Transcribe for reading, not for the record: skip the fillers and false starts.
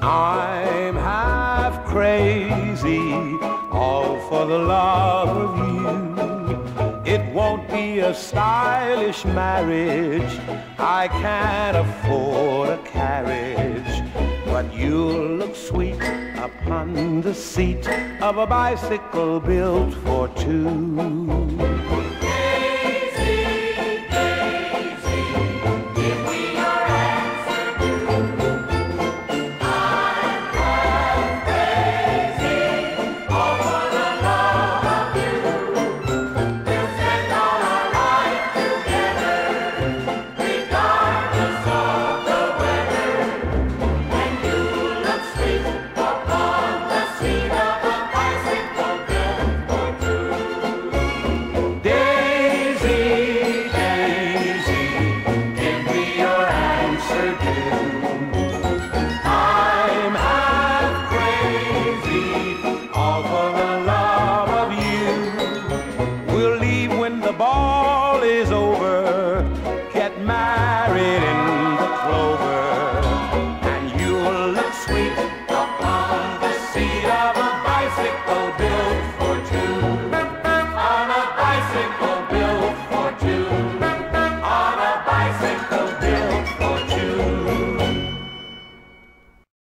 I'm half crazy, all for the love of you. It won't be a stylish marriage, I can't afford a carriage, but you'll look sweet upon the seat of a bicycle built for two. I'm half crazy, all for the love of you. We'll leave when the ball is over, get married in the clover, and you'll look sweet upon the seat of a bicycle.